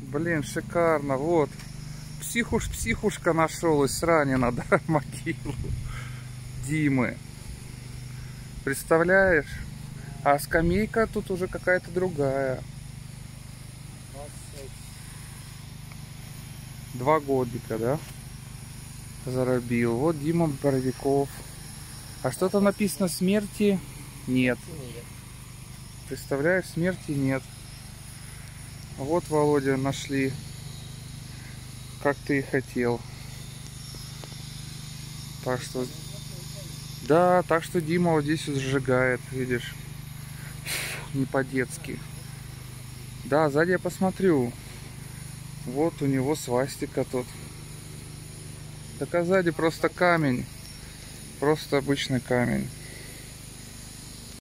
Блин, шикарно. Вот. Психушка нашелась ранена, да, могилу Димы. Представляешь? А скамейка тут уже какая-то другая. 2 годика, да? Заробил. Вот Дима Боровиков. А что-то написано смерти нет. Представляешь, смерти нет. Вот, Володя, нашли. Как ты и хотел. Так что... Да, так что Дима вот здесь вот сжигает, видишь. Не по-детски. Да, сзади я посмотрю. Вот у него свастика тут. Так а сзади просто камень. Просто обычный камень.